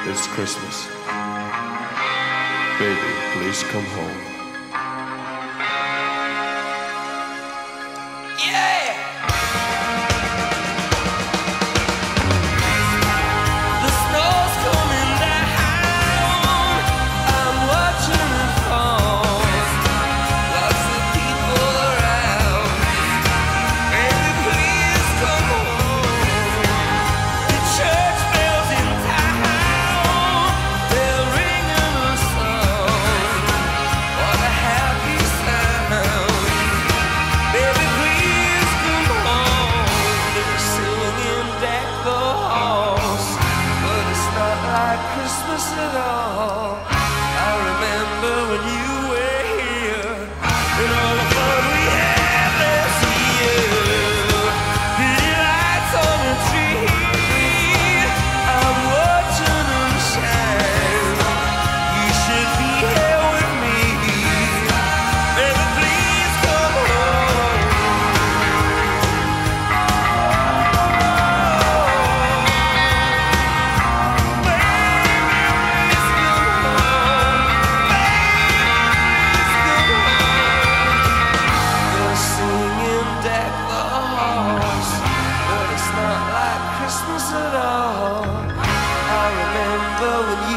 It's Christmas. Baby, please come home. Christmas at all. I remember when you were here and all the fun we had last year. Pretty lights on the tree, I'm watching them shine. You should be here with me. Baby, please come home. Christmas at all. I remember when you